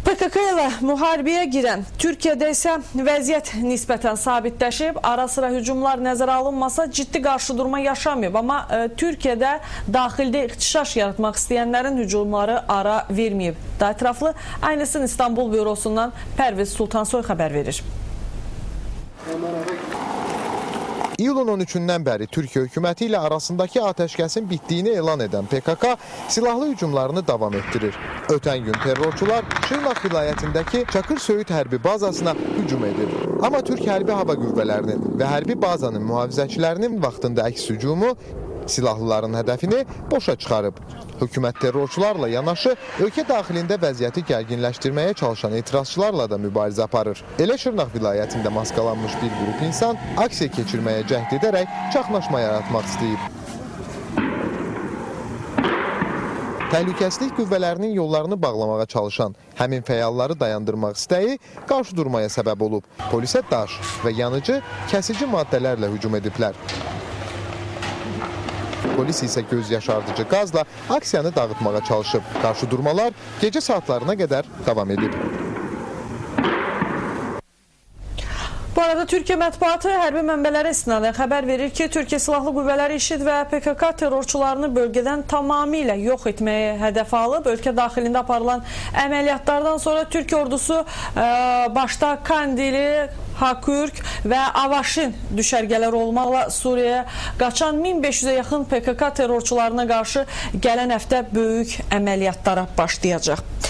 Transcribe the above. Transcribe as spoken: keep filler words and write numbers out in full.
P K K ilə müharibəyə girən Türkiyədə isə vəziyyət nisbətən sabitləşib, ara sıra hücumlar nəzərə alınmasa ciddi qarşıdurma yaşamayıb. Amma e, Türkiyədə daxildə ixtişaş yaratmaq istəyənlərin hücumları ara verməyib. Daha ətraflı Aynısın İstanbul bürosundan Pərviz Sultansoy xəbər verir. İyulun on üçündən bəri Türkiyə hökuməti ilə arasındakı atəşkəsin bitdiyini elan edən P K K silahlı hücumlarını davam etdirir. Ötən gün terrorçular Şırnaq vilayətindəki Çakır Söyüd hərbi bazasına hücum edib. Amma Türk hərbi hava qüvvələrinin və hərbi bazanın mühafizəçilərinin vaxtında əks hücumu silahlıların hədəfini boşa çıxarıb. Hökumət terrorçularla yanaşı ölkə daxilində vəziyyəti gərginləşdirməyə çalışan etirazçılarla da mübarizə aparır. Elə Şırnaq vilayətində maskalanmış bir qrup insan aksiya keçirməyə cəhd edərək çaxnaşma yaratmaq istəyib. Təhlükəsizlik qüvvələrinin yollarını bağlamağa çalışan həmin fəalları dayandırmaq istəyi qarşıdurmaya səbəb olub. Polisə daş və yanıcı, kəsici maddələrlə hücum ediblər. Polis isə göz yaşardıcı qazla aksiyanı dağıtmağa çalışıb. Qarşıdurmalar gecə saatlarına qədər davam edib. Bu arada Türkiyə mətbuatı hərbi mənbələrə istinadən xəbər verir ki, Türkiyə Silahlı Qüvvələri IŞİD və P K K terrorçularını bölgədən tamamilə yox etməyə hədəf alıb. Ölkə daxilində aparılan əməliyyatlardan sonra Türk ordusu ə, başda Kandili, Hakürk və Avaşin düşərgələr olmaqla Suriyaya qaçan min beş yüzə yaxın P K K terrorçularına qarşı gələn həftə böyük əməliyyatlara başlayacaq.